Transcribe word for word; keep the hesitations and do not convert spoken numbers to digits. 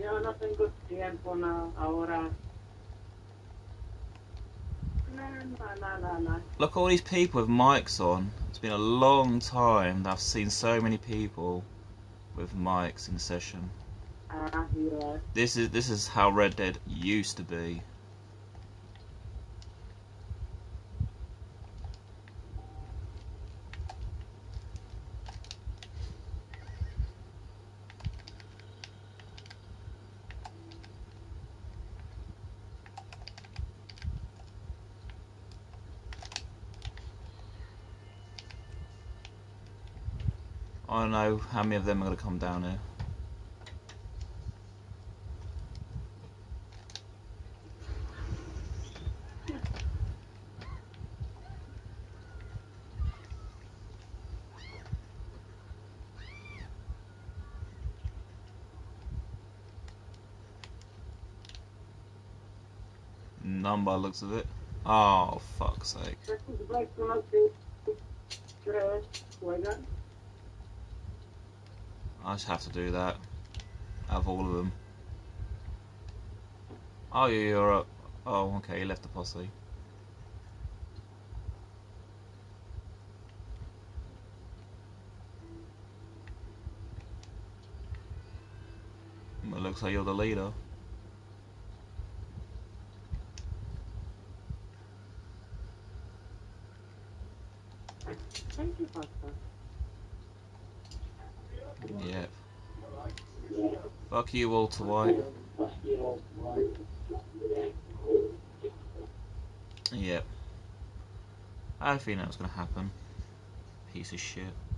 Yo no tengo tiempo no, ahora. No, no, no, no, no. Look at all these people with mics on. It's been a long time that I've seen so many people with mics in the session. Ah, yeah. This is this is how Red Dead used to be. I don't know how many of them are going to come down here. None by the looks of it. Oh, fuck's sake. I just have to do that. Out of all of them. Oh, yeah, you're up. Oh, okay, you left the posse. It looks like you're the leader. Thank you, Papa. Yep. Fuck you, Walter White. Yep. I had a feeling that was going to happen. Piece of shit.